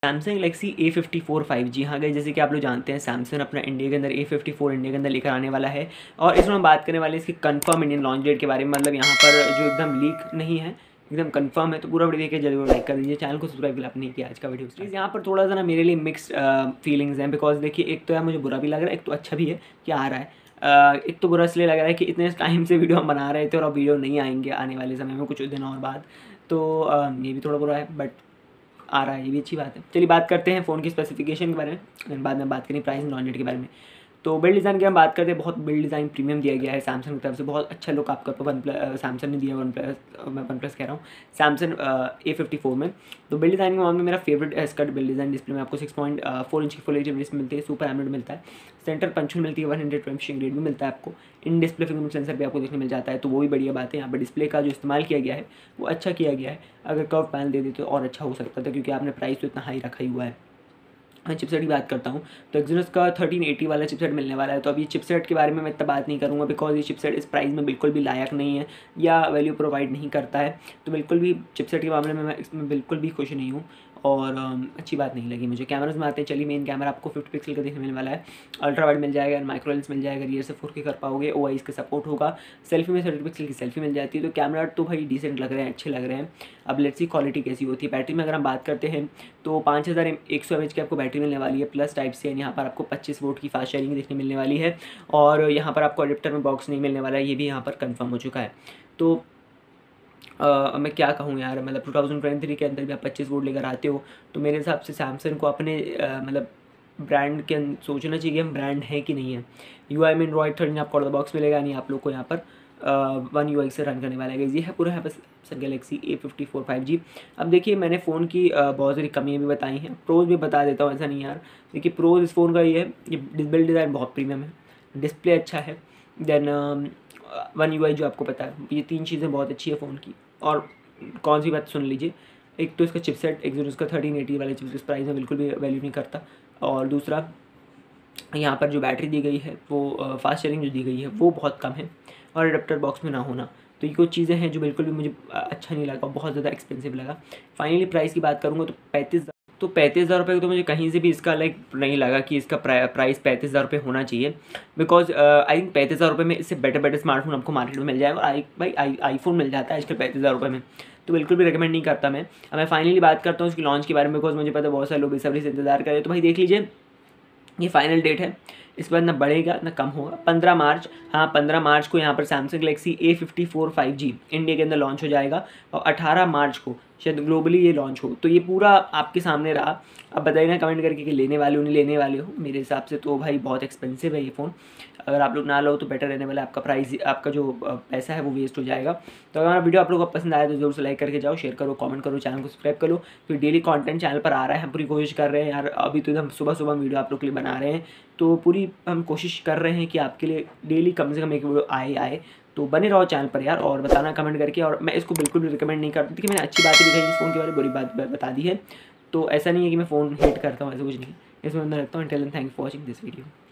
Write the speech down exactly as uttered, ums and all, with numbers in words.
Samsung Galaxy A fifty four five G. हाँ guys, जैसे कि आप लोग जानते हैं सैमसंग अपना इंडिया के अंदर ए फिफ्टी फोर इंडिया के अंदर लेकर आने वाला है और इसमें हम बात करने वाले हैं इसकी कंफर्म इंडियन लॉन्च डेट के बारे में। मतलब यहाँ पर जो एकदम लीक नहीं है, एकदम कंफर्म है। तो पूरा वीडियो देखिए, जरूर लाइक कर दीजिए, चैनल को सब्सक्राइब अगर नहीं किया आज का वीडियो। प्लीज़ यहाँ पर थोड़ा सा ना मेरे लिए मिक्स्ड फीलिंग्स हैं, बिकॉज देखिए एक तो यार मुझे बुरा भी लग रहा है, एक तो अच्छा भी है कि आ रहा है। uh, एक तो बुरा इसलिए लग रहा है कि इतने टाइम से वीडियो हम बना रहे थे और अब वीडियो नहीं आएंगे आने वाले समय में कुछ दिन और बाद, तो uh, ये भी थोड़ा बुरा है, बट आ रहा है, ये भी अच्छी बात है। चलिए बात करते हैं फ़ोन की स्पेसिफिकेशन के बारे में, बाद में बात करें प्राइस एंड लॉन्च डेट के बारे में। तो बिल्ड डिज़ाइन की हम बात करते हैं, बहुत बिल्ड डिज़ाइन प्रीमियम दिया गया है सैमसंग की तरफ से, बहुत अच्छा लुक आपका वन प्लस सैमसंग ने दिया वन प्लस मैं वन प्लस कह रहा हूँ सैमसंग ए फिफ्टी फोर में। तो बिल्ड डिज़ाइन के मामले में मेरा फेवरेट है इसका बिल्ड डिज़ाइन। डिस्प्ले में आपको सिक्स पॉइंट फोर इंच की फुल एच डी डिस्प्ले मिलती है, सुपर एमोलेड मिलता है, सेंटर पंचुअल मिलती है, वन हंड्रेड ट्वेंटी ग्रेड भी मिलता है आपको, इन डिस्प्ले फिंगरप्रिंट सेंसर भी आपको देखने मिल जाता है, तो वो भी बढ़िया बात है। यहाँ पर डिस्प्ले का जो इस्तेमाल किया गया है वो अच्छा किया गया है। अगर कर्व पैनल दे देते तो और अच्छा हो सकता था, क्योंकि आपने प्राइस तो इतना हाई रखा ही हुआ है। मैं चिपसेट की बात करता हूँ तो एक्सिनोस का थर्टीन एटी वाला चिपसेट मिलने वाला है। तो अभी चिपसेट के बारे में मैं इतना बात नहीं करूँगा, बिकॉज ये चिपसेट इस प्राइस में बिल्कुल भी लायक नहीं है या वैल्यू प्रोवाइड नहीं करता है। तो बिल्कुल भी चिपसेट के मामले में मैं इसमें बिल्कुल भी खुश नहीं हूँ और अच्छी बात नहीं लगी मुझे। कैमराज में आते हैं, चलिए मेन कैमरा आपको फिफ्टी पिक्सल का देखने मिलने वाला है, अल्ट्रा वाइड मिल जाएगा, माइक्रो लेंस मिल जाएगा, रियर से फोर के कर पाओगे, ओ आई इसका सपोर्ट होगा, सेल्फी में थर्टी पिक्सल की सेल्फी मिल जाती है। तो कैमरा तो भाई डिसेंट लग रहे हैं, अच्छे लग रहे हैं। अब लेट्स सी क्वालिटी कैसी होती है। बैटरी में अगर हम बात करते हैं तो पाँच हज़ार एक सौ एम एच की आपको बैटरी मिलने वाली है, प्लस टाइप से यहाँ पर आपको पच्चीस वोल्ट की फास्ट चार्जिंग देखने मिलने वाली है और यहाँ पर आपको अडेप्टर में बॉक्स नहीं मिलने वाला है, ये भी यहाँ पर कंफर्म हो चुका है। तो Uh, मैं क्या कहूँ यार, मतलब टू थाउजेंड ट्वेंटी थ्री के अंदर भी आप पच्चीस वोल्ट लेकर आते हो, तो मेरे हिसाब से सैमसंग को अपने uh, मतलब ब्रांड के सोचना चाहिए कि हम ब्रांड है कि नहीं है। यू आई में एंड्रॉइड थर्टीन आपको आउट ऑफ द बॉक्स मिलेगा, नहीं आप लोग को यहाँ पर वन यू आई से रन करने वाला है। ये है पूरा है बस Samsung Galaxy A fifty four five G. अब देखिए मैंने फ़ोन की uh, बहुत सारी कमियाँ भी बताई हैं, प्रोज भी बता देता हूँ, ऐसा नहीं यार। देखिए प्रोज इस फ़ोन का ये है, ये बिल्ड डिज़ाइन बहुत प्रीमियम है, डिस्प्ले अच्छा है, देन वन यू आई जो आपको पता है, ये तीन चीज़ें बहुत अच्छी है फ़ोन की। और कौन सी बात सुन लीजिए, एक तो इसका चिपसेट एक्सिनोस का थर्टीन एटी वाला चिपसेट इस प्राइस में बिल्कुल भी वैल्यू नहीं करता, और दूसरा यहाँ पर जो बैटरी दी गई है वो फास्ट चार्जिंग जो दी गई है वो बहुत कम है, और एडाप्टर बॉक्स में ना होना, तो ये कुछ चीज़ें हैं जो बिल्कुल भी मुझे अच्छा नहीं लगा, बहुत ज़्यादा एक्सपेंसिव लगा। फाइनली प्राइस की बात करूँगा तो पैंतीस तो पैंतीस हज़ार रुपये तो मुझे कहीं से भी इसका लाइक नहीं लगा कि इसका प्राइस पैंतीस हज़ार रुपये होना चाहिए, बिकॉज आई थिंक पैंतीस हज़ार रुपये में इससे बेटर बेटर स्मार्टफोन आपको मार्केट में मिल जाएगा, और आई भाई आई आईफोन मिल जाता है आजकल पैंतीस हज़ार रुपये में, तो बिल्कुल भी रिकमेंड नहीं करता मैं। अब मैं फाइनली बात करता हूँ इसकी लॉन्च के बारे में, बिकॉज मुझे पता है बहुत सारे लोग बेसब्री से इंतजार करें। तो भाई देख लीजिए, ये फाइनल डेट है, इस बार ना बढ़ेगा ना कम होगा। पंद्रह मार्च, हाँ पंद्रह मार्च को यहाँ पर Samsung Galaxy A fifty four five G India के अंदर लॉन्च हो जाएगा, और अठारह मार्च को शायद ग्लोबली ये लॉन्च हो। तो ये पूरा आपके सामने रहा। अब बताइए ना कमेंट करके कि लेने वाले हो नहीं लेने वाले हो। मेरे हिसाब से तो भाई बहुत एक्सपेंसिव है ये फ़ोन, अगर आप लोग ना लो तो बेटर रहने वाला है, आपका प्राइस आपका जो पैसा है वो वेस्ट हो जाएगा। तो अगर हमारा वीडियो आप लोगों को पसंद आया तो जरूर से लाइक करके जाओ, शेयर करो, कमेंट करो, चैनल को सब्सक्राइब करो, क्योंकि डेली कंटेंट चैनल पर आ रहा है, हम पूरी कोशिश कर रहे हैं यार। अभी तो एकदम सुबह सुबह वीडियो आप लोग के लिए बना रहे हैं, तो पूरी हम कोशिश कर रहे हैं कि आपके लिए डेली कम से कम एक वीडियो आए आए तो बने रहो चैनल पर यार, और बताना कमेंट करके। और मैं इसको बिल्कुल भी रिकमेंड नहीं करती कि मैंने अच्छी बातें दिखाई इस फ़ोन के बारे में, बुरी बात बता दी है। तो ऐसा नहीं है कि मैं फ़ोन हेट करता हूँ, ऐसा कुछ नहीं, इसमें मैं रखता हूँ। Tell and thank for watching this video.